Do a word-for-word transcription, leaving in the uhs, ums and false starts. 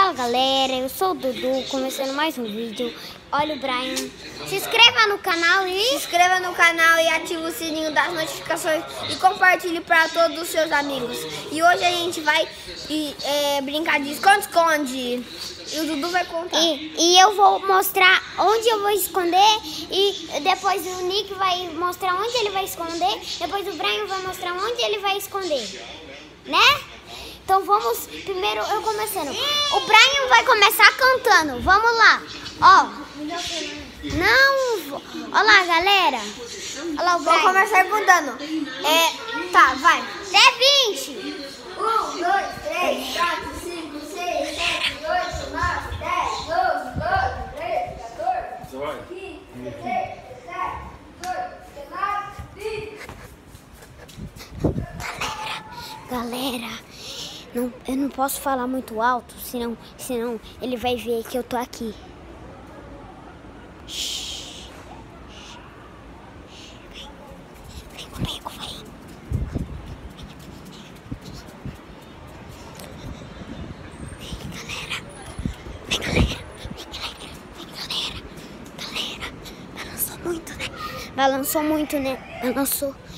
Fala galera, eu sou o Dudu, começando mais um vídeo. Olha o Brian. Se inscreva no canal e... Se inscreva no canal e ative o sininho das notificações e compartilhe para todos os seus amigos. E hoje a gente vai e, é, brincar de esconde-esconde. E o Dudu vai contar. E, e eu vou mostrar onde eu vou esconder. E depois o Nick vai mostrar onde ele vai esconder. Depois o Brian vai mostrar onde ele vai esconder. Né? Então vamos, primeiro eu começando. O Brian vai começar cantando. Vamos lá. Ó. Não. Olha lá, galera. Olha lá o Brian. Vou começar contando. É, tá, vai. Até vinte. um, dois, três, quatro, cinco, seis, sete, oito, nove, dez, doze, doze, treze, quatorze, quinze, dezesseis, dezessete, dezoito, dezenove, vinte. Galera, não, eu não posso falar muito alto, senão, senão ele vai ver que eu tô aqui. Shhh. Vem, vem comigo, vem. Vem, galera. Vem, galera. Vem, galera. Vem, galera. Galera, balançou muito, né? Balançou muito, né? Balançou.